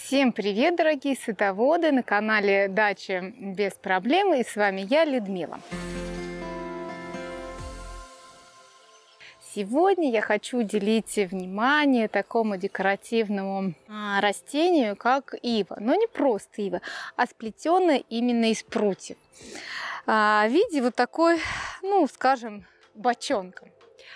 Всем привет, дорогие садоводы! На канале Дача без проблем, и с вами я, Людмила. Сегодня я хочу уделить внимание такому декоративному растению, как ива. Но не просто ива, а сплетенная именно из прутьев. В виде вот такой, скажем, бочонка.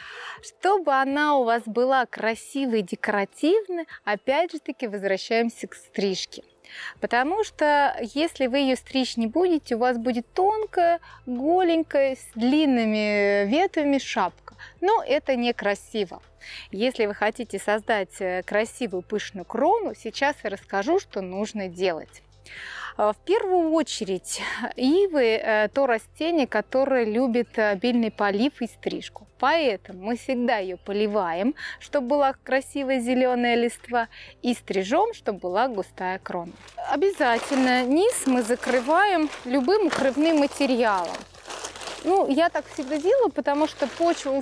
Чтобы она у вас была красивой и декоративной, опять же таки возвращаемся к стрижке. Потому что если вы ее стричь не будете, у вас будет тонкая, голенькая, с длинными ветвями шапка. Но это некрасиво. Если вы хотите создать красивую пышную крону, сейчас я расскажу, что нужно делать. В первую очередь, ивы – то растение, которое любит обильный полив и стрижку. Поэтому мы всегда ее поливаем, чтобы была красивая зеленая листва, и стрижем, чтобы была густая крона. Обязательно низ мы закрываем любым укрывным материалом. Я так всегда делаю, потому что почва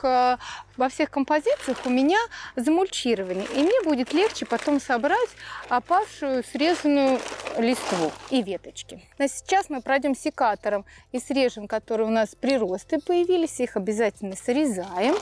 во всех композициях у меня замульчирование. И мне будет легче потом собрать опавшую срезанную листву и веточки. Сейчас мы пройдем секатором и срежем, которые у нас приросты появились. Их обязательно срезаем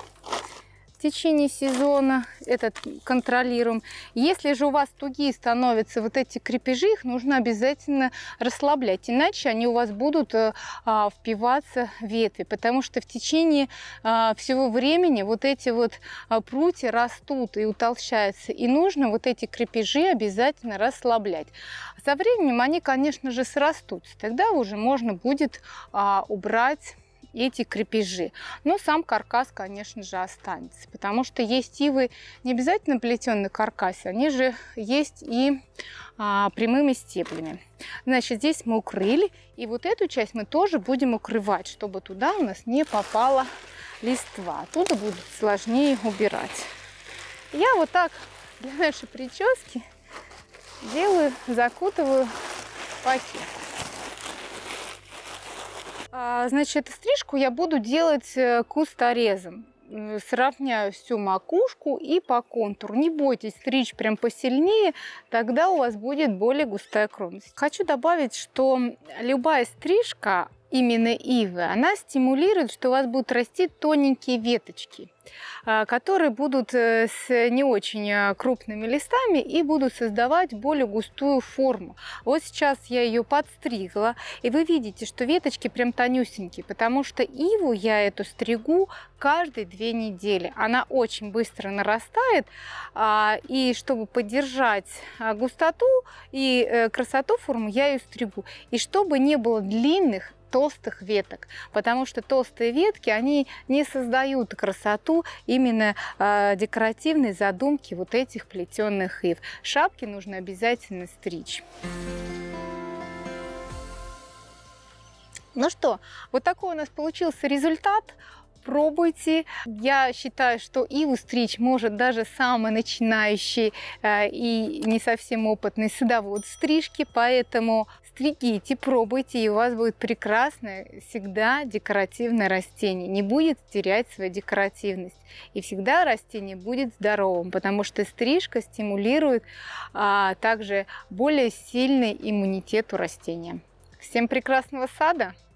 в течение сезона, этот контролируем. Если же у вас тугие становятся вот эти крепежи, их нужно обязательно расслаблять, иначе они у вас будут впиваться в ветви, потому что в течение всего времени вот эти вот прутья растут и утолщаются, и нужно вот эти крепежи обязательно расслаблять. Со временем они, конечно же, срастутся, тогда уже можно будет убрать эти крепежи. Но сам каркас, конечно же, останется, потому что есть ивы не обязательно плетеные каркасы, они же есть и прямыми стеблями. Значит, здесь мы укрыли, и вот эту часть мы тоже будем укрывать, чтобы туда у нас не попала листва. Оттуда будет сложнее убирать. Я вот так для нашей прически закутываю пакет. Значит, стрижку я буду делать кусторезом. Сравняю всю макушку и по контуру. Не бойтесь стричь прям посильнее, тогда у вас будет более густая крона. Хочу добавить, что любая стрижка именно ивы, она стимулирует, что у вас будут расти тоненькие веточки, которые будут с не очень крупными листами и будут создавать более густую форму. Вот сейчас я ее подстригла, и вы видите, что веточки прям тонюсенькие, потому что иву я эту стригу каждые 2 недели. Она очень быстро нарастает, и чтобы поддержать густоту и красоту формы, я ее стригу. И чтобы не было длинных, толстых веток, потому что толстые ветки, они не создают красоту именно декоративной задумки вот этих плетеных ив. Шапки нужно обязательно стричь. Ну что, вот такой у нас получился результат. Пробуйте. Я считаю, что иву стричь может даже самый начинающий и не совсем опытный садовод стрижки, поэтому стригите, пробуйте, и у вас будет прекрасное всегда декоративное растение. Не будет терять свою декоративность. И всегда растение будет здоровым, потому что стрижка стимулирует также более сильный иммунитет у растения. Всем прекрасного сада!